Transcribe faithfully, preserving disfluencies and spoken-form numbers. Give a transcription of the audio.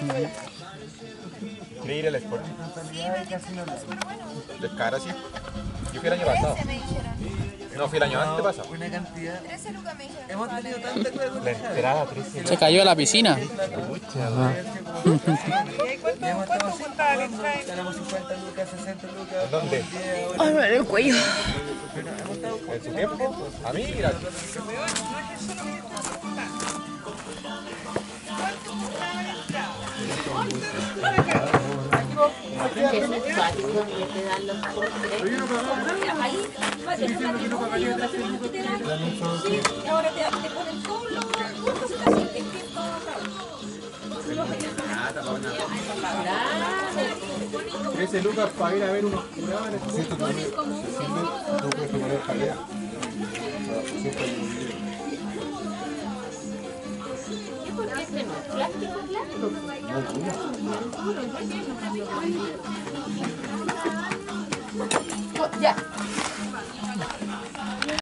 ¿Quieres ir al Sport? ¿Es cara, sí? Yo fui el año pasado. No, fui el año antes pasado. Una cantidad. trece lucas me dijeron. Hemos tenido tanta cosa. La entrada trece. Se cayó a la piscina. ¿Cuánto costaba la entrada? Tenemos cincuenta lucas, sesenta lucas. ¿Dónde? Ay, me duele el cuello. ¿En su tiempo? A mí, gracias. Es simpático donde te dan los postres. Ahí, sí, ahora te, te ponen todos los gustos así, es que trece lucas para ir a ver unos curados. Necesito poner como un escalera. ¿por qué se no? ¿Plástico, plástico? Ya.